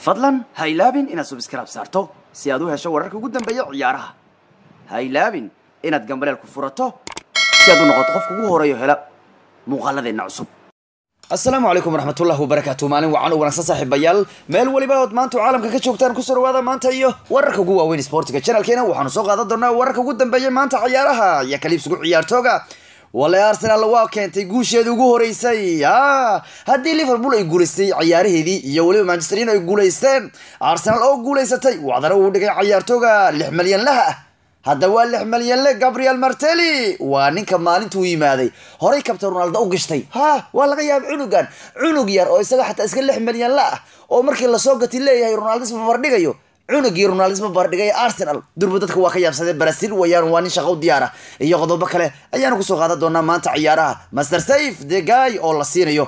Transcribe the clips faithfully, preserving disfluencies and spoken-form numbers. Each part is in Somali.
fadlan ha ilaabin inaad subscribe saarto si aad u hesho wararka ugu dambeeya ciyaaraha. Ha ilaabin inaad gambaleel ku furato si aad u noqoto qofka ugu horeeyo hela muuqaaladeena cusub. السلام عليكم ورحمة الله وبركاته. مالين وعن ونحن صاحب بيال مال ولبا مانتو عالم كشوكتان كسر وهذا مانتا إيوه ورك جوا وين سبورتك channel كنا وحنا سوق هذا درنا ورك جدا بيال مانتا عيارها يا كليب سقول عيار توجا ولا أرسنال واقعين تيجوش يدوجو رئيسي آه هدي ليفربول يقول يستي عياره هذي يولي مانشسترين يقول يستين أرسنال أو يقول يستي وعذروا ودك عيار توجا لحمليان لها هذا هو اللحمليان له جابرييل مارتيلي وانين كمالين توي ماذي هوري كابتن رونالدو وقشتي ها ولا غياب عنقان عنق يار أو يسقى حتى اسكن لحمليان لا أو مركي الله سوقت اللي هي رونالدو اسمه بردقيو عنق يار رونالدو اسمه بردقي أرسنال دربتك هو خياب سد برازيل ويار وانين شغل دياره ياخذوا بكله أيانو كسوق هذا دونا ما تعيارها ماستر سيف دي جاي أو الله سيريو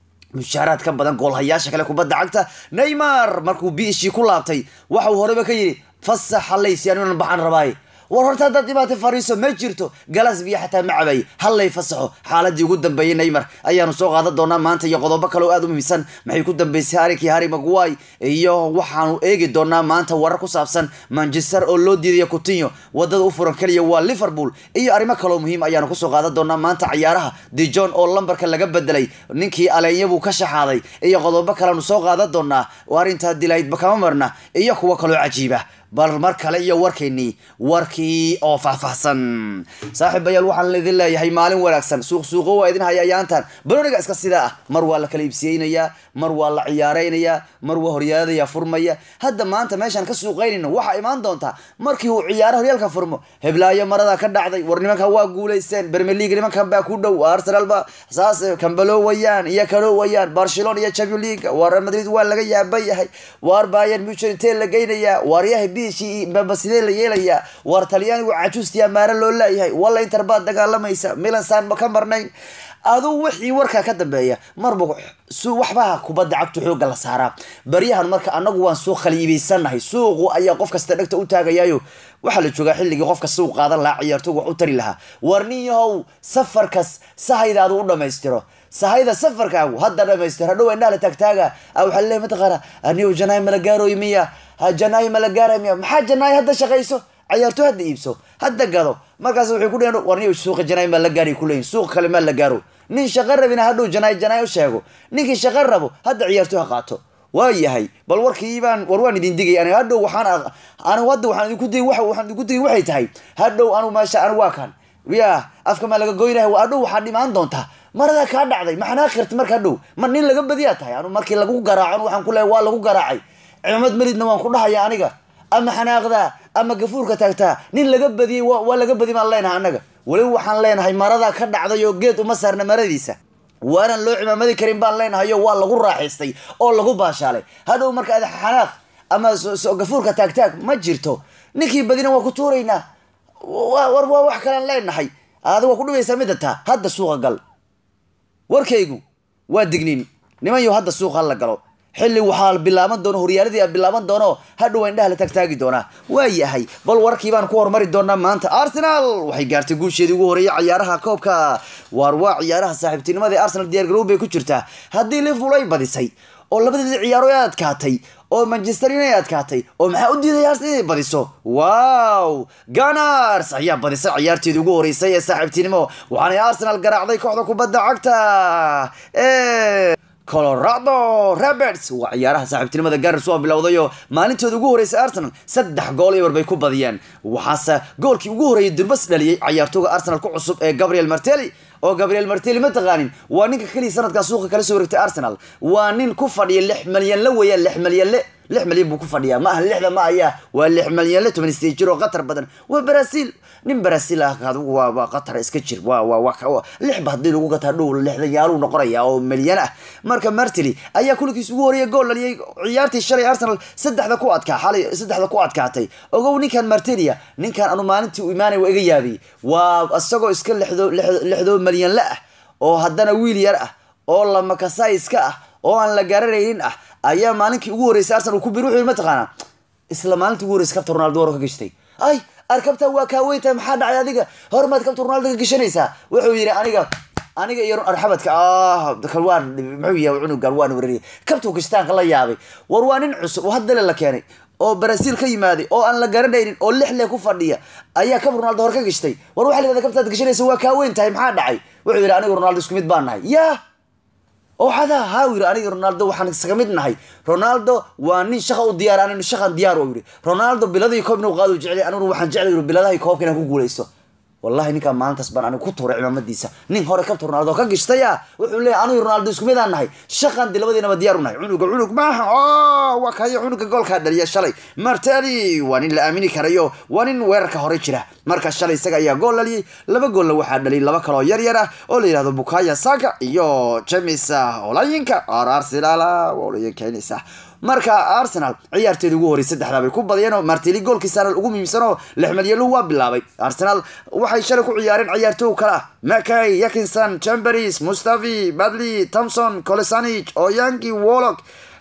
مشارات كم بدن قول هيا شكله كبد عقته نيمار مركو بيشي كلابتي وحو هوري بكيري فصح الله يسيانون البحر رباي ورهرتا دad dibaatay fariiso ma jirto galas biya xataa macabay halay fasaxo xaaladii ugu dambeeyay Neymar ayaanu soo qaadan doonaa maanta iyo qodobo kale oo aad u muhiimsan maxay ku dambeysay Harry Harry Maguire iyo waxaanu eegi doonaa maanta warar ku saabsan Manchester oo loo diiday Coutinho wadada u furan kaliya waa Liverpool iyo arimo kale oo muhiim ayaanu ku soo qaadan doonaa maanta ciyaaraha De Jong oo lambarka laga bedelay ninkii Alenya buu ka shaxaaday iyo qodobo kale aanu soo qaadan doonaa warinta dilayd bakama marna iyo kuwa kale oo cajiib ah bal mar kale iyo warkeeni warkii oo faahfaahsan saaxiibayaal waxaan leedin leeyahay maalin wanaagsan suuq suuqo waa idin hayayaantan baroniga iska sida ah mar waa la kala iibsiyeynaya mar waa la ciyaareynaya mar waa horyaadaya furmaya hadda maanta meeshan ka suuqeynayno waxa imaan doonta markii uu ciyaaro horyaalka furmo heblaayo marada ka dhacday war nimanka waa guuleysteen Premier League nimanka baa ku dhow Arsenal ba saas kambalo wayaan iyo kalo wayaan Barcelona iyo Champions League war Madrid waa laga yaabay yahay war Bayern Munich intee la geynaya war yahay بيشي ببسيلة ليلة وارتليان وعجوز مارا لولا يهي والله انتر بعد دقالة ميسا ميلان سان مكمرنين aduu wixii warka ka dambeeya marba suu waxba ku bad cagtu xoog la saaraa bariyahan marka anagu waan soo khaliibaysanahay suuqu ayaa qof kasta dhagta u taagayayo waxa la joogaa xilligii qofka suuq qaadan la ciyaarto wax u tari laha warniyow safarkas sahaydaadu u dhameystiro sahayda safarkaagu hadda dhameystiro hadhow indhaha la tagtaaga aw xalle mataqara aniyo janaay mala gaaro yimiya ha janaay mala gaaro yimiya maxaa janaay hadda shaqayso ciyaarto hadda iibso hadda gado markaas wuxuu ku dheenay warniyo suuqa janaay ma la gaari kuleyn suuq kale ma la gaaro nin shaqo rabina hadhow janaay janaay u sheego ninkii shaqo rabo hadda ciyaarto ha qaato waa yahay bal warkii baan war waan idin digay aniga hadhow waxaan aan wada waxaan idinku digay waxa waxaan idinku digay waxay tahay hadhow anu maasha aan waa kan wiya afka ma laga goynahay waa hadhow waxaan dhimaan doontaa marada ka dhacday maxana khirti marka hadhow mar nin laga badiyaa tahay anu markii lagu garaaco waxaan ku leeyahay waa lagu garaacay ciimad maridna waan ku dhahayaa aniga ama xanaaqda ama gafuurka taagtaa nin laga badiyay waa laga badiyay ma leenahay anaga wali waxaan leenahay marada ka dhacday oo geed uma saarna maradiisa waana loo cimaamadi karin baan leenahay waa lagu raaxaystay oo lagu baashaalay hadhow marka aad xanaaq ama soo gafuurka taagtaag ma jirto ninkii badina waa ku tuureynaa war waa wax kale leenahay aad waa ku dhaweysaa midata hadda suuqa gal warkaygu waa dignin niman yo hadda suuqa la galo xilli waxa bilaaban doono horyaaladii bilaaban doono hadhow indhaha la tagtaagi doona waa yahay bal warkii baan ku hormari doonaa maanta Arsenal waxay gaartay guusheedii ugu horeeyay ciyaaraha koobka war waa ciyaaraha saaxiibtinimada Arsenal diyaar garow bay ku jirtaa hadii Liverpool ay badisay oo labadii ciyaaro ay adkaatay oo Manchester United ay adkaatay oo maxaa u diiday Arsenal inay badiso wow Gunners ayaa badisay ciyaarteedii ugu horeysay ee saaxiibtinimo waxaana Arsenal garaacday kooxda kubadda cagta ee Colorado Rapids waa ciyaaraha saaxiibtinimada Gunners oo bilowday maalintooda ugu horeysay Arsenal saddex gool ay warbay ku badiyeen waxaase goolkii ugu horeeyay Durbas dhaliyay ciyaartooyga Arsenal ku cusub ee Gabriel Martinelli oo Gabriel Martinelli ma taqaanin waa ninka kaliya sanadka suuqa kala soo wareegtay Arsenal waa nin ku fadhiya lix milyan la weeyaan lix milyan le lix milyan buu ku fadhiyaa ma aha lixda ma ayaa waa lix milyan le toban jir oo qatar badan waa Brazil nin Brazil ah kaadu waa waa qatar iska jir waa waa waa lix bahdi lagu gataa dhow lixda yaal uu noqonaya oo milyan ah marka Martinelli ayaa kulkiis ugu horeeyay gool dhaliyay ciyaartii shalay Arsenal saddexda ku adkaa xalay saddexda ku adkaatay ogow ninkan Martinelli ninkan anu maalintii u iimaanay waa iga yaabi waa asagoo iska lixdo lixdo milyan la ah oo haddana wiil yar ah oo la makasayska ah oo aan la garanaynin ah ayaa maalinkii ugu horeysay Arsenal ku biiruxay ma taqaana isla maalintii ugu horeysay kabta Ronaldo oo ka gashtay ay arkabta waa ka weynta maxaa dhacay adiga hormaad kabta Ronaldo ka gashanaysa wuxuu yiri aniga aniga iyo arxabadka ah dadka waan muxuu yahay cunugan waan wareeriyay kabtu kishtaanka la yaabay war waa nin cusub oo hadda la keenay oo Brazil ka yimaaday oo aan la garanaynin oo lix leh ku fadhiya ayaa kab Ronaldo hor ka gashtay war waxa la yiraahdaa kabtaad gashanaysa waa ka weyn tahay maxaa dhacay wuxuu yiri aniga Ronaldo isku mid baan nahay yaa oo hada haa yiri aniga Ronaldo waxaan isaga mid nahay Ronaldo waa nin shaqo u diyaar aan shaqan diyaar oo yiri Ronaldo biladii koobna u qaado jecel anigu waxaan jecel biladaha koobkana ku guuleysto والله ninka maalintaas baan anigu ku tuuray cimaamadiisa nin hore kabta Ronaldo ka gishtaya wuxuu leeyahay anigu Ronaldo isku mid aan nahay shaqan dilabadiina diyaar u nahay cunuga cunug maaha oo waa kay cunuga goolka dhaliya shalay Martinelli waa nin la aamini karayo waa nin weerarka hore jira marka shalay isaga ayaa gool dhaliyay laba gool waxa dhaliyay laba kale oo yar yar ah oo la yiraahdo Bukayo Saka iyo James Olayinka Arsenal oo la yaqaanisa marka Arsenal ciyaarteedu ugu horeysay saddexda bay ku badiyeen oo Martinelli goolkiisa ugu muhiimsan oo lix milyan waa bilaabay Arsenal waxay shalay ku ciyaareen ciyaartooy kala Mackay Yakinson Chambers Mustafi Badley Thompson Kolasinac Oyangi Wolok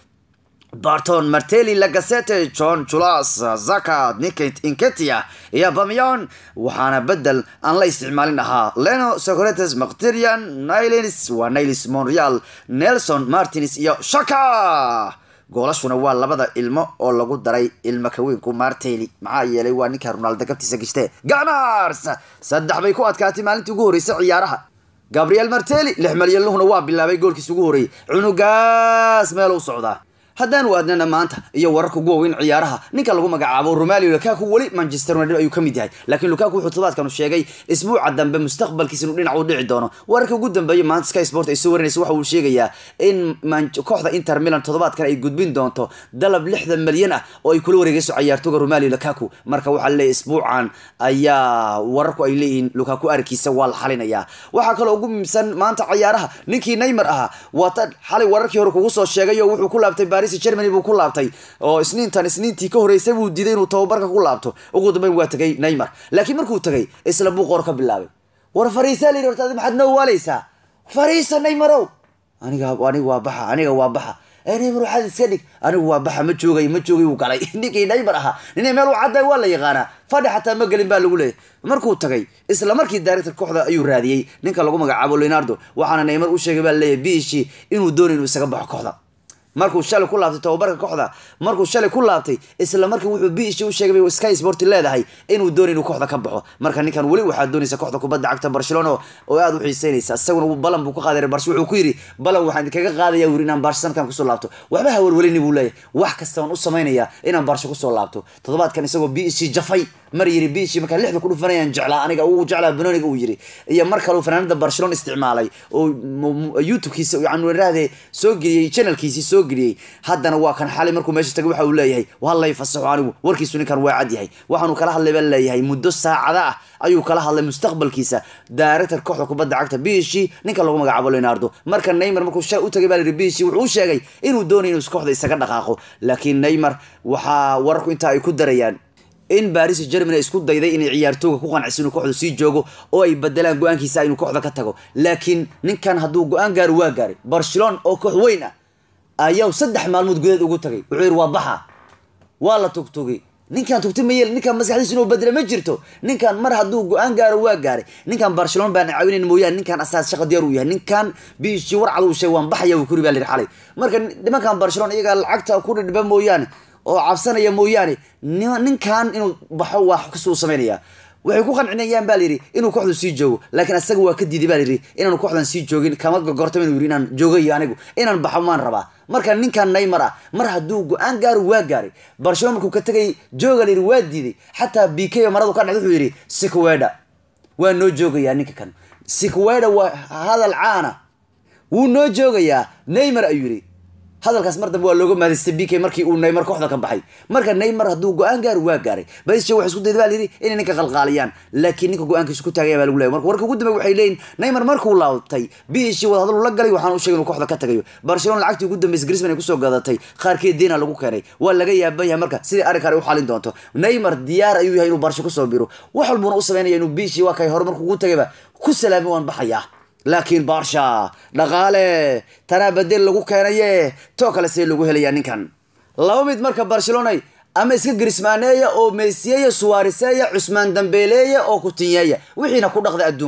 Barton Martelli Lacazette John Chulas Zaka Niket Inketia iyo Bamian waxaana bedel aan la isticmaalin ahaa Leno Socrates Mkhitaryan Niles wa Niles Monreal Nelson Martinez iyo Xhaka goolashuna waa labada ilmo oo lagu daray ilmo ka weyn ku Martinelli maxaa yeelay waa ninka Ronaldo kabtiisa gishtay Gunners saddex bay ku adkaatay maalintii ugu horeysay ciyaaraha Gabriel Martinelli lix milyan luhna waa bilaabay goolkiisa ugu horeeyay cunugaas meel u socda haddaan waadnana maanta iyo wararka ugu weyn ciyaaraha ninka lagu magacaabo Romelu Lukaku wali Manchester United ayuu kamid yahay laakiin Lukaku wuxuu todobaadkan u sheegay isbuuca dambe mustaqbalkiisa inuu dhinac u dhici doono wararka ugu dambeeyay maanta Sky Sport ay soo warinayso waxa uu sheegayaa in kooxda Inter Milan todobaadkan ay gudbin doonto dalab lixdan milyan ah oo ay kula wareegayso ciyaartooyga Romelu Lukaku marka waxa la isbuucan ayaa wararku ay leeyihiin Lukaku arkiisa waa la xalinayaa waxa kale ugu muhiimsan maanta ciyaaraha ninkii Neymar aha waa tan xalay wararkii hore kugu soo sheegay oo wuxuu ku laabtay Germany buu ku laabtay oo isniintan isniintii ka horeysay buu diiday inuu tababarka ku laabto ugu dambeyn waa tagay Neymar laakiin markuu tagay isla buu qor ka bilaabay war fariisa leeyahay horta maxad noo waalaysa fariisa Neymarow aniga aniga waa baxa aniga waa baxa Neymar waxa iska dhig anigu waa baxa ma joogay ma joogay uu galay ninkii Neymar aha nin meel u caday waa la yaqaana fadhi xataa ma galin baa lagu leeyahay markuu tagay isla markii director kooxda ayuu raadiyay ninka lagu magacaabo Leonardo waxaana Neymar u sheegay baa leeyahay biishi inuu doonayo inuu isaga baxo kooxda markuu shalay ku laabtay tababarka kooxda markuu shalay ku laabtay isla markii wuxuu biishi u sheegay Sky Sport leedahay inuu doonayo inuu kooxda ka baxo marka ninkan wali waxa doonaysa kooxda kubadda cagta Barcelona oo aad u xiiseynaysa asaguna balan buu ka qaaday Barcelona wuxuu ku yiri balan waxaan kaga qaadayaa wiri inaan Barcelona kan ku soo laabto waxba ha warwalini buu leeyahay wax kasta oo u sameynaya inaan Barcelona ku soo laabto todobaadkan isagoo biishi jafay mar yiri biishi marka lixda ku dhufanayaan jeclaa aniga uu jeclaa Benoniga uu yiri iyo marka uu fanaanada Barcelona isticmaalay oo YouTube-kiisa yaani raade soo geliyay channel-kiisa soo geliyay haddana waa kan xalay markuu meesha tagay waxa uu leeyahay wallahi fasaxo anigu warkiisu ninkan waa cad yahay waxaanu kala hadlay baa leeyahay muddo saacada ah ayuu kala hadlay mustaqbalkiisa director kooxda kubadda cagta biishi ninka lagu magacaabo Leonardo marka Neymar markuu shay u tagay baa biishi wuxuu sheegay inuu doonayo inuu kooxda isaga dhaqaaqo laakiin Neymar waxa warku inta ay ku darayaan in Paris Germany isku dayday inay ciyaartooyga ku qancisiin kooxdu sii joogo oo ay bedelaan go'aankiisa inuu kooxda ka tago laakiin ninkan haduu go'aan gaar waa gaaray Barcelona oo koox weyn ah ayaa saddex maalmood gudaheed ugu tagay wuxuu yiri waa baxa waa la tugtugay ninkan tugtay meel ninkan maskaxdiisa inuu bedelo ma jirto ninkan mar haduu go'aan gaaro waa gaaray ninkan Barcelona baan caawinin mooyaan ninkan asaas shaqo diyaar u yahay ninkan biishi warcad uu sheeg waan baxaya uu kuri baa la xalay marka nimankan Barcelona iyaga lacagta ku dhibba mooyaan oo cabsanaya mooyaane ninkan inuu baxo wax ka soo sameeynaya waxay ku qancinayaan baa liri inuu kooxdu sii joogo laakiin asaga waa ka diiday baa liri inaan kooxdan sii joogin kama gortay inuu yiri inaan joogayo anigu inaan baxo maan rabaa marka ninkan Neymar ah mar haduu go'aan gaar waa gaaray Barcelona markuu ka tagay jooga liri waa diiday xataa B K maradu ka dhacday wuxuu yiri Sikweda waa noo joogaya ninka kan Sikweda waa hadal caana wuu noo joogaya Neymar ayuu yiri hadalkaas mar dambe waa looga maadistay B K markii uu Neymar kooxda ka baxay marka Neymar haduu go'aan gaar waa gaaray baysh wax isku dayday baa liri in ninka qalqaaliyaan laakiin ninka go'aankiisa ku taagay baa lagu leeyahay marka warka ugu dambeeyay waxay leeyihiin Neymar markuu laabtay biish wada hadal la galay waxaan u sheegay inuu kooxda ka tagayo Barcelona lacagtii ugu dambeysay Griezmann ay ku soo gadatay qaarkeed deena lagu keenay waa laga yaabay marka sidii arrinkan u xalin doonto Neymar diyaar ayuu yahay inuu Barcelona ku soo biro wax walbuna u sameeyay inuu biish waa kay hor markuu ugu tagayba ku salaamay waan baxayaa laakiin Barca dhaqaale tana bedel lagu keenaye to kale si lagu helaya ninkan laba mid marka Barcelona ama iska Griezmann oo Messi iyo Suarez iyo Usman Dembele oo ku tinyaya wixiina ku dhaqday adduunka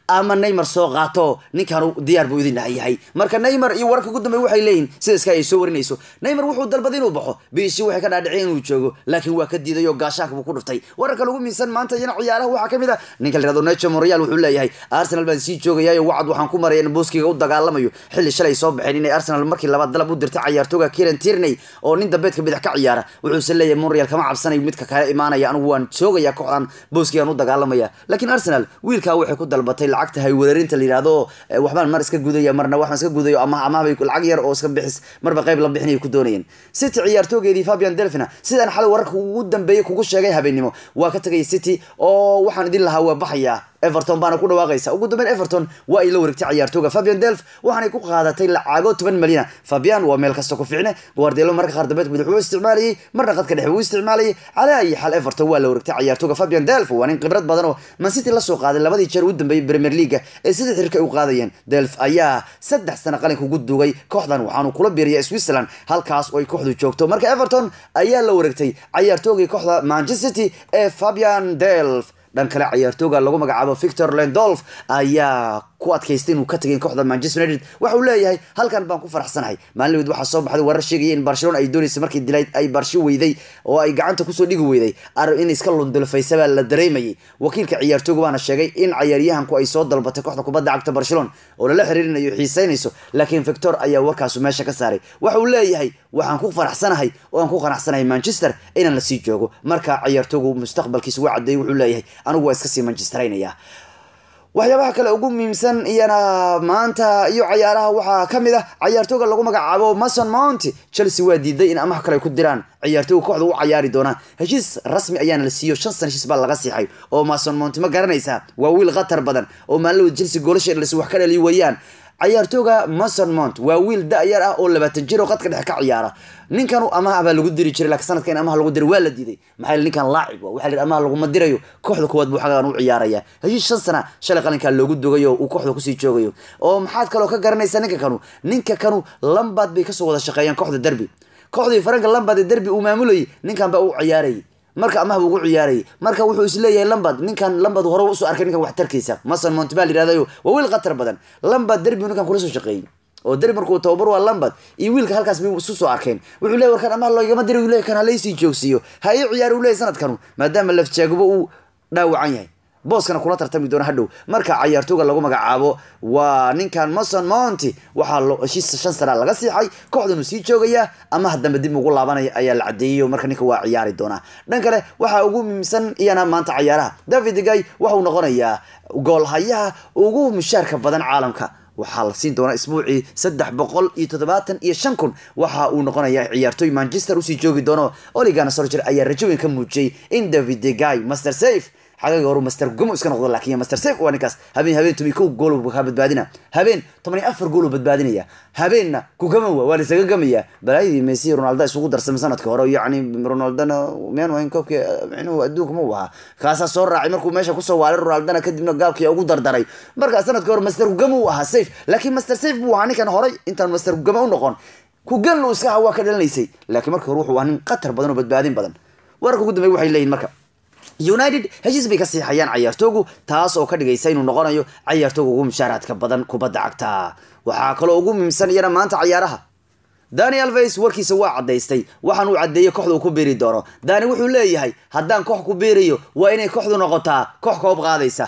ama Neymar soo qaato ninkan diyaar buu idin yahay marka Neymar iyo warka ugu dambeeyay waxay leeyihiin sida Sky ay soo warinayso Neymar wuxuu dalbaday inuu baxo biishi waxay ka dhaadhiceen inuu joogo laakiin waa ka diiday oo gaashaanka buu ku dhuftay warka lagu miisan maanta iyana ciyaaraha waxa kamid ah ninka la yiraahdo Nacho Monreal wuxuu leeyahay Arsenal baan sii joogayay wacad waxaan ku maray in booskiga u dagaalamayo xilli shalay soo baxeen in Arsenal markii labaad dalab u dirtay ciyaartooyga Kieran Tierney oo nin dambeedka bidix ka ciyaara wuxuu leeyahay Monreal kama cabsanayo midka kale imaanaya anigu waan joogaya kooxdan booskiga u dagaalamaya laakiin Arsenal wiilka waxay ku dalbatay lacagta hay wadarinta la yiraahdo waxbaan mar iska gudaya marna waxaan iska gudayo ama ama bay lacag yar oo iska bixis marba qayb la bixinay ku doonayeen City ciyaartoogeedii Fabian Delphina sidaan xal wararka ugu dambeeyay kugu sheegay habeenimo waa ka tagay City oo waxaan idin lahaa waa baxaya Everton baana ku dhawaaqaysa ugu dambeyn Everton waa ay la wareegtay ciyaartooga Fabian Delph waxaanay ku qaadatay lacago toban milyan Fabian waa meel kasta ku fiicne Guardiola marka qaar dambeed madax uu isticmaalay marna qadka dhexe uu isticmaalay ala ay xal Everton waa la wareegtay ciyaartooga Fabian Delph waa nin khibrad badan oo Man City la soo qaaday labadii jeer u dambeeyay Premier League ee sidii xirka u qaadayeen Delph ayaa saddex sano qalinka ugu dugay kooxdan waxaanu kula biiriyay Switzerland halkaas oo ay kooxdu joogto marka Everton ayaa la wareegtay ciyaartoogii kooxda Manchester City ee Fabian Delph dhan kale ciyaartooga lagu magacaabo Victor Lindelof ayaa ku adkaystay inuu ka tagay kooxda Manchester United waxa uu leeyahay halkan baan ku faraxsanahay maalin waxa soo baxday warar sheegay in Barcelona ay doonayso markii dilay ay Barshi weyday oo ay gacanta ku soo dhigi weyday ar in iska lundulfaysaba la dareemayay wakiilka ciyaartooga baana sheegay in ciyaaryahanku ay soo dalbatay kooxda kubadda cagta Barcelona oo la xiriirinayo xiisaynayso laakiin Victor ayaa warkaas meesha ka saaray waxa uu leeyahay waxaan ku faraxsanahay oo aan ku qanacsanahay Manchester inaan la sii joogo marka ciyaartoogu mustaqbalkiisa waa cadeey wuxuu leeyahay anigu waa iska sii Manchesteraynaya waxyaabaha kale ugu muhiimsan iyana maanta iyo ciyaaraha waxa kamid ah ciyaartooyga lagu magacaabo Mason Mount Chelsea waa diiday in amaah kale ku diraan ciyaartooyga kooxda u ciyaari doona heshiis rasmi ayaana la siiyo shan sano heshiis baa laga siixay oo Mason Mount ma garanaysa waa wiil qatar badan oo maalin Chelsea goolasha la soo wax ka dhaliyo wayaan ciyaartooyga Mason Mount waa wiil da'yar ah oo labaatan jir oo qadka dhexe ka ciyaara ninkan amaah baa lagu diri jiray laakiin sanadkan amaah lagu diray waa la diiday maxay ninkan laacib waxa la amaah lagu ma dirayo kooxda koowaad buu xagaan u ciyaaraya heshiis shan sano shalay qalinka loogu dogayo uu kooxda ku sii joogayo oo maxaad kale ka garanaysaa ninka kanu ninka kanu Lampard bay ka soo wada shaqeeyaan kooxda Derby kooxdii Franka Lampard ee Derby uu maamulayay ninkan baa uu ciyaaray marka amaah ugu ciyaaray marka wuxuu is leeyahay Lampard ninkan Lampard hore u soo arkay ninkan wax tarkiisa Mason Mount baa yiraahdayo waa wiil qatar badan Lampard Derby ninkan kula soo shaqeeyay oo Derby markuu tababar waa Lampard iyo wiilka halkaas bay isu soo arkeen wuxuu leeyahay warkan amaah loo igama diray wiilka kan halaysi joogsiyo ha ay ciyaar u leeyahay sanadkan maadaama lafjaaguba uu dhaawacan yahay booskana kula tartami doona hadhow marka ciyaartooyga lagu magacaabo waa ninkan Mason Mount waxa loo heshiis shan sano laga siixay kooxdanu sii joogaya ama hadda dib ugu laabanaya ayaa la cadeeyay marka ninka waa ciyaari doona dhan kale waxa ugu muhiimsan iyana maanta ciyaaraha David Gay waxa uu noqonayaa gool hayaha ugu mushaarka badan caalamka waxa la siin doona isbuucii saddex boqol iyo toddobaatan iyo shan kun waxa uu noqonayaa ciyaartooy Manchester u sii joogi doono Ole Gunnar Solskjaer ayaa rajo weyn ka muujiyay in David Gay master safe xaqiiqo hore master gumo iska noqdo laakiin master safe waa ninkaas habeen habeen tumi ku gool uu ka badbaadina habeen toban iyo afar gool uu badbaadinaya habeenna ku gama waa waa isaga gamaya balaaydi Messi Ronaldo isugu darsamay sanadka hore yacni Ronaldo meen waa in koobka inuu adduunka ma waha kaasa soo raacay markuu meesha ku soo waaray Ronaldo kadibna gaalkii ugu dardaray marka sanadka hore master gama uu ahaa safe laakiin master safe buu ahaa ninkan hore intaan master gama u noqon ku gal uu iska waa ka dhalanaysay laakiin marka hore wuxuu ahaa nin qatar badan oo badbaadin badan wararka ugu dambeeyay waxay leeyihiin marka United heshiis bay ka siixayaan ciyaartooygu taas oo ka dhigaysa inuu noqonayo ciyaartooyga ugu mushaaraadka badan kubadda cagta waxa kale oo ugu muhiimsan iyana maanta ciyaaraha Dani Alves warkiisa waa cadeystay waxaan uu cadeeyay kooxda uu ku beeri doono Dani wuxuu leeyahay haddaan koox ku beeriyo waa inay kooxdu noqotaa koox koob qaadaysa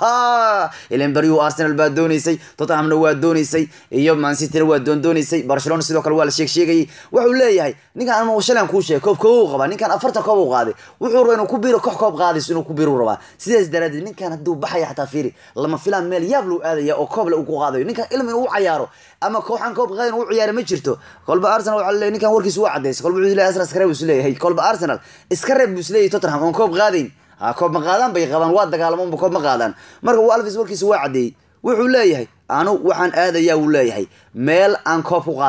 ileen bariyo Arsenal baa doonaysay Tottenhamna waa doonaysay iyo Man City waa doon doonaysay Barcelona sidoo kale waa la sheeg sheegay wuxuu leeyahay ninkan ama shalan ku sheeg koob koob qaba ninkan afarta koob u qaaday wuxuu rabaa inuu ku beero koox koob qaadayso inuu ku beero rabaa sidaas daradeed ninkan hadduu baxaya xataa fiiri lama filaan meel yaab loo aadaya oo koob la ugu qaadayo ninkan ilmin uu ciyaaro ama kooxan koob qaadin uu ciyaar ma jirto kolba Arsenal waxa leeyahay ninkan warkiisu waa cadeys kolba wuxuu leeyahay Arsenal iska reeb leeyahay kolba Arsenal iska reeb buu leeyahay Tottenham oo koob qaadin ha koob ma qaadan bay qabaan waa dagaalamo koob ma qaadan marka uu Alves warkiisu waa cadeey wuxuu leeyahay aanu waxaan aadayaa uu leeyahay meel aan koob ku qaadayo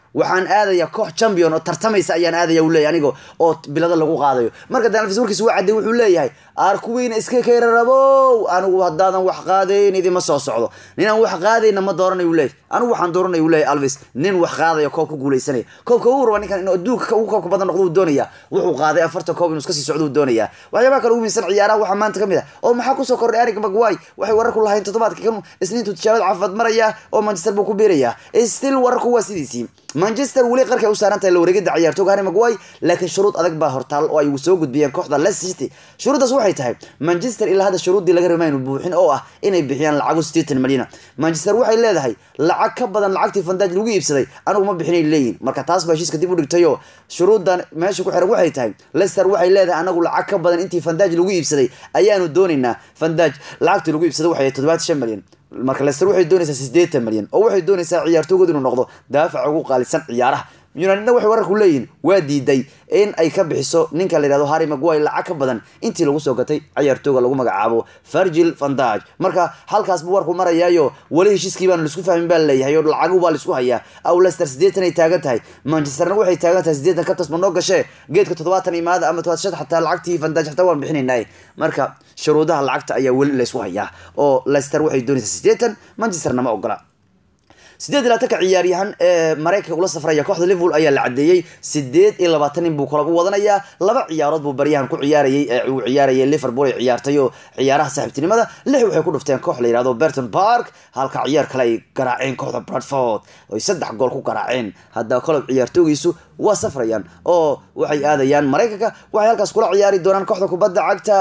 waxaan aadaya koox champion oo tartamaysa ayaan aadaya uu leeyahay aniga oo bilada lagu qaadayo marka Dan Alves warkiisa waa caday wuxuu leeyahay arkuwiina iska keerarabo anigu hadaadan wax qaadayn idima soo socdo ninaan wax qaadayna ma dooranayo leeyahay anigu waxaan dooranay uu leeyahay Alves nin wax qaadayo koob ku guuleysanay koobka uu rabo ninkan inuu adduunka uu koobka badan noqdo doonaya wuxuu qaaday afartan koob inuu iska sii socdo doonaya waxyaabo kale ugu miisan ciyaaraha waxa maanta kamid ah oo maxaa ku soo kordhay Eric Maguire waxay warar ku lahayn toddobaadka kan isniintu tijaabada caafimaad maraya oo Manchester buu ku biiraya still wararku waa sidiisii Manchester wali qarka u saarantay la wareegida ciyaartooyga Harry Maguire laakiin shuruud adag baa hortaal oo ay soo gudbiyeen kooxda Leicester City shuruudaas waxay tahay Manchester ilaa hada shuruudii laga rabay inuu buuxin oo ah inay bixiyaan lacag sideetan milyan Manchester waxay leedahay lacag ka badan lacagtii Van Dijk lagu iibsaday anigu ma bixinay leeyin marka taas baa heshiiska dib u dhigtayo shuruudan meesha ku xiran waxay tahay Leicester waxay leedahay anagu lacag ka badan intii Van Dijk lagu iibsaday ayaanu doonaynaa Van Dijk lacagtii lagu iibsaday waxay toddobaatan iyo shan milyan marka Leicester waxay doonaysaa sideetan milyan oo waxay doonaysaa ciyaartooyga inuu noqdo daafac ugu qaalisan ciyaaraha United waxay warar ku leeyihiin waa diiday in ay ka bixiso ninka la yiraahdo Harry Maguire lacag ka badan intii lagu soo gatay ciyaartooyga lagu magacaabo Virgil van Dijk marka halkaas buu warku marayaayo wali heshiiskii baan la isku fahmin baa leeyahay oo lacag uu baa la isku hayaa aw Leicester sideetan ay taagan tahay Manchesterna waxay taagan tahay sideetan ka tasma noo gashay geedka toddobaatan imaada ama toddobaatan iyo shan xataa lacagtii van Dijk xataa waan bixinaynaa marka shuruudaha lacagta ayaa wali la isku hayaa oo Leicester waxay doonaysaa sideetan Manchesterna ma ogola sideed iyo labaatan ciyaaryahan ee Mareykanka ula safraya kooxda Liverpool ayaa la cadeeyay sideed iyo labaatan nin buu kala wadanaya laba ciyaarood buu baryahan ku ciyaarayay ee uu ciyaarayay Liverpool ay ciyaartayo ciyaaraha saaxiibtinimada lix waxay ku dhufteen koox la yiraahdo Burton Park halka ciyaar kale ay garaaceen kooxda Bradford oo saddex gool ku garaaceen hadda koob ciyaartooygiisu waa safrayaan oo waxay aadayaan Mareykanka waxay halkaas kula ciyaari doonaan kooxda kubadda cagta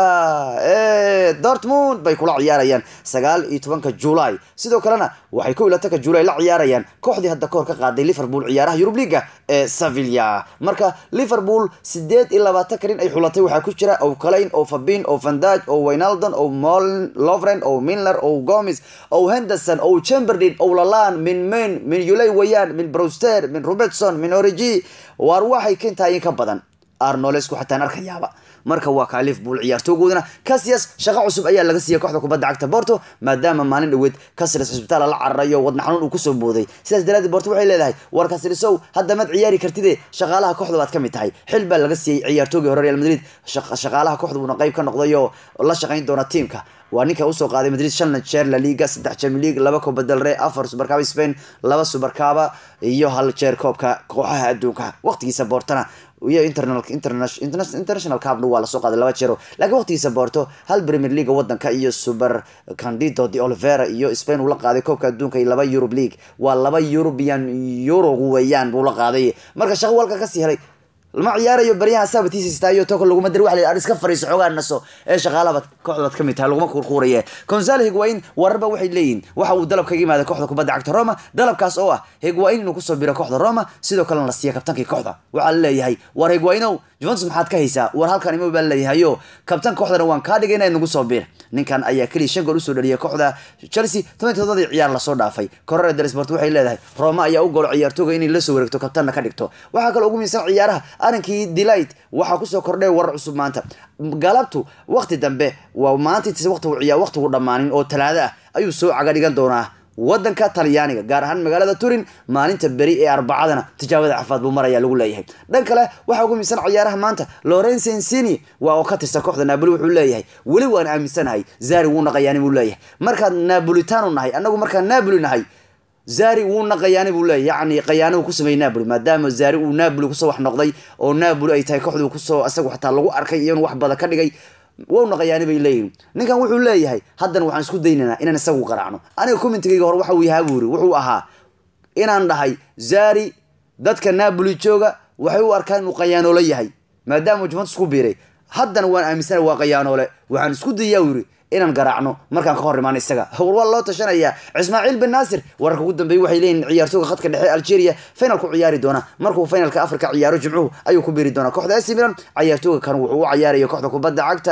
ee Dortmund bay kula ciyaarayaan sagaal iyo tobanka July sidoo kalena waxay ku ilaatanka July la ciyaarayaan kooxdii hadda ka hor ka qaaday Liverpool ciyaaraha Europe League ee Sevilla marka Liverpool sideed iyo labaatan karin ay xulatay waxa ku jira oo Kalein oo Fabin oo Van Dijk oo Wijnaldum oo Molin Lovren oo Milner oo Gomez oo Henderson oo Chamberlain oo Lallana min min min Yulay Wayan min Brewster min Robertson min Origi war waxay keentaa ka badan Arnold isku xataa arkayaaba marka waa ka Liverpool ciyaartooygoodana Casillas shaqo cusub ayaa laga siiyay kooxda kubadda cagta Porto maadaama maalin dhaweed Casillas isbitaal la cararayo wadna xanuun uu ku soo booday sidaas daraadii Porto waxay leedahay war Casillas hadda mad ciyaari kartid shaqaalaha kooxda waad kamid tahay xil baa laga siiyay ciyaartooyga hore Real Madrid shaqaalaha kooxda uu qayb ka noqdayo la shaqayn doona teamka waa ninka u soo qaaday Madrid shan jeer La Liga saddex Champions League laba Copa del Rey afar Super Cup Spain laba Super Cup iyo hal jeer koobka kooxaha adduunka waqtigiisa Portona iyo international international international cup waa la soo qaaday laba jeer laakiin waqtigiisa Porto hal Premier League wadanka iyo Super Candido de Oliveira iyo Spain uu la qaaday koobka adduunka iyo laba Europe League waa laba European Euro weeyaan buu la qaaday marka shaqo walka ka sii helay lama ciyaarayo baryaha sabtiisa istaayo to lagu madar wax la iska fariiso xogaan naso ee shaqaalada kooxda ka mid tahay lagu ma kurquriyay Gonzalo Higuain warba waxay leeyihiin waxa uu dalab kaga yimaada kooxda kubadda cagta Roma dalabkaas oo ah Higuain inuu ku soo biro kooxda Roma sidoo kale la siiyo kabtankii kooxda waxa la leeyahay war Higuainow Juventus maxaad ka haysaa war halkan ima baa leeyahayo kabtan kooxdana waan ka dhigay inay nagu soo bir ninkan ayaa kaliya shan gool u soo dhaliyay kooxda Chelsea toban iyo todoba ciyaar la soo dhaafay Corriere dello Sport waxay leedahay Roma ayaa u gool ciyaartooyga inay la soo wareegto kabtanna ka dhigto waxa kale ugu miisan ciyaaraha arinkii Delight waxa ku soo kordhay war cusub maanta galabtu waqti dambe waa maanta inta waqti uu ciyaar waqti uu dhamaanin oo talaada ah ayuu soo caga dhigan doonaa wadanka Talyaaniga gaar ahaan magaalada Turin maalinta bari ee arbacadana tijaabada caafimaad buu maraya lagu leeyahay dhan kale waxa ugu miisan ciyaaraha maanta Lorenzo Insigne waa oo ka tirsan kooxda Napoli wuxuu leeyahay wali waan aaminsanahay Zari wuu naqayaan buu leeyahay marka Napolitano nahay anagu marka Napoli nahay Zari wuu naqayaan buu leeyahay yani qayaano ku sameeyay Napoli maadaama Zari uu Napoli ku soo wax noqday oo Napoli ay tahay kooxdu ku soo asagu xataa lagu arkay iyo wax badan ka dhigay wuu naqayaan bay leeyihiin ninkan wuxuu leeyahay haddana waxaan isku daynaynaa inaan isagu qaraacno aniga commentigayga hore waxa uu yahay buuri wuxuu ahaa inaan dhahay Zari dadka Napoli jooga waxay u arkaan inuu qayaano yahay maadaama Juventus ku biiray haddana waan aaminsanahay waa qayaano le waxaan isku dayaa wuri inaan garaacno markaan ka hor imaan isaga war waa loo tashanaya Ismaa'il bin Nasir wararka ugu dambeeyay waxay leeyihiin ciyaartooyga khadka dhexe Algeria final ku ciyaari doona markuu finalka Afrika ciyaaro jimcuhu ayuu ku biiri doona kooxda A C Milan ciyaartooyga kan wuxuu u ciyaarayo kooxda kubadda cagta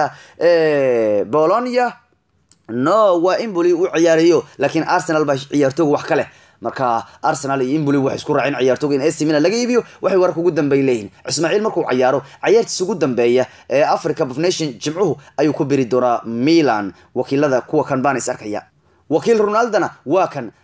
ee Bologna no waa Empoli u ciyaarayo laakiin Arsenal baa ciyaartooyga wax kale marka Arsenal iyo Empoli wax isku raacin ciyaartooyga in A C Milan laga iibiyo waxay wararka ugu dambeeyay leeyihiin Ismaa'il markuu ciyaaro ciyaartiisa ugu dambeeya ee Africa Cup of Nations jimcuhu ayuu ku biiri doonaa Milan wakiilada kuwa kan baan is arkaya wakiil Ronaldana waa kan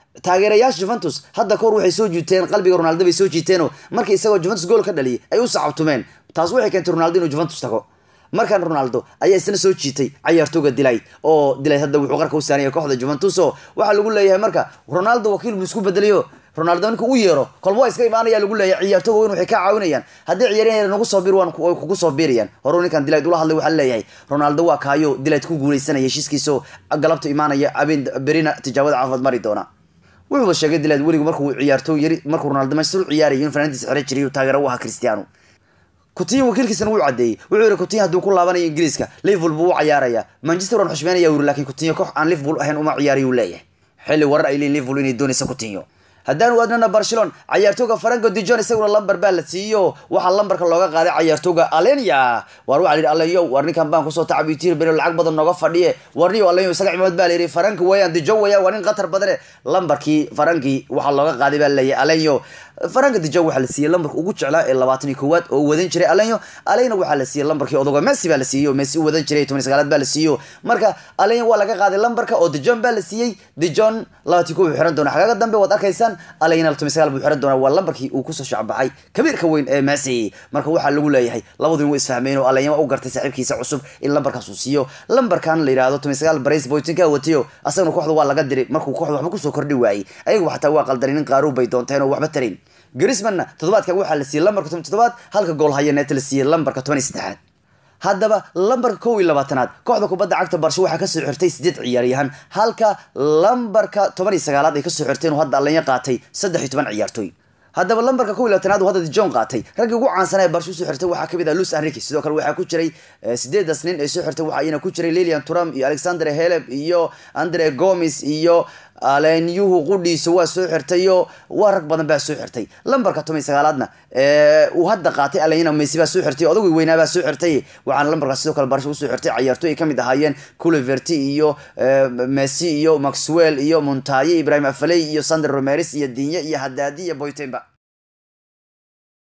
taageerayaasha Juventus hadda koor waxay soo jiiteen qalbiga Ronaldo bay soo jiiteen markii isagoo Juventus gool ka dhaliyay ay u sacabtumeen taas waxay keentay Ronaldo inuu Juventus tago markan Ronaldo ayaa isna soo jiitay ciyaartooyga dilay oo dilay hadda wuxuu qarka u saariyay kooxda Juventus oo waxa lagu leeyahay marka Ronaldo wakiil buu isku bedelayo Ronaldo ninka uu yeero kolbo iska imaanaya lagu leeyahay ciyaartooyga inuu waxay ka caawinayaan hadii ciyaaryahan nagu soo bir waan kugu soo biiriyaan hore ninkan dilay ula hadlay waxa leeyahay Ronaldo waa kaayo dilay ku guuleysanaya heshiiskiisa galabta imaanaya abin berina tijaabada caafimaad mari doona wuxuu sheegay dilay waligu markuu ciyaartooy yari markuu Ronaldo Manchester ciyaarayay in fanaantiisa xirey jiray taageero waxa Cristiano Coutinho wakiilkiisana wuu cadeeyay wuxuu yiri Coutinho haduu ku laabanayo Ingiriiska Liverpool buu ciyaaraya Manchester waan xushmeynaya wuu laakiin Coutinho koox aan Liverpool ahayn uma ciyaariyo leeyahay xilli warar ay Liverpool inay doonayso Coutinho haddaan wadnana Barcelona ciyaartooyga Franco de Jong isaguna lambar baa la siiyo waxa lambarka looga qaaday ciyaartooyga Alenya war waxa la Alenya war ninkan baan ku soo tacbiitiir bari lacag badan nooga fadhiye warniyo Alenya isaga cimad baa leeyahay Franco wayaan de Jong wayaan wanin qatar badan lambarkii Franki waxa looga qaaday baa leeyahay Alenya Franco de Jong waxa la siiyay lambarka ugu jeclaa ee labaatan iyo koowaad oo wadan jiray Alenya Alenya waxa la siiyay lambarkii odoga Messi baa la siiyay Messi wadan jiray toban iyo sagaal baa la siiyay marka Alenya waa laga qaaday lambarka oo de Jong baa la siiyay de Jong labaatan iyo koow xiran doona xagaga dambe wad arkaysaan Alenya toban iyo sagaal buu xiran doona waa lambarkii uu ku soo shacbaxay kabiirka weyn ee Messi marka waxa lagu leeyahay labadii way isfahmeen oo Alenya u gartay saaxiibkiisa cusub in lambarkaas uu siiyo lambarkan la yiraahdo toban iyo sagaal Brace Boytinka watiyo asagna kooxda waa laga diray markuu kooxda waxba ku soo kordhi waayay ayagu xataa waa qaldarin qaaru bay doonteen oo waxba tarin Griezmann toddobaadka waxa la siiyay lambarka toban iyo toddobaad halka gool hayaneed la siiyay lambarka toban iyo saddex haddaba lambarka kow iyo labaatanaad kooxda kubadda cagta Barca waxa ka soo xirtay sideed ciyaaryahan halka lambarka toban iyo sagaal ay ka soo xirteen oo hadda Alenya qaatay saddex iyo toban ciyaartooy haddaba lambarka kow iyo labaatanaad hadda de Jong qaatay ragii ugu caansan ee Barca soo xirtay waxa kamid ah Luis Enrique sidoo kale waxa ku jiray sideed nin ee soo xirtay waxa ayna ku jiray Lilian Thuram iyo Alexander Heleb iyo Andre Gomes iyo Alenyuhu qudhiisu waa soo xirtayo waa rag badan baa soo xirtay lambarka toban iyo sagaalaadna ee uu hadda qaatay Alenya Messi baa soo xirtay odagu weynaa baa soo xirtay waxaan lambarka sidoo kale Barca u soo xirtay ciyaartooy kamid ahaayeen Kluivert iyo Messi iyo Maxwell iyo Montaye Ibrahim Afellay iyo Sandro Ramirez iyo Digne iyo Haddadi iyo Boytemba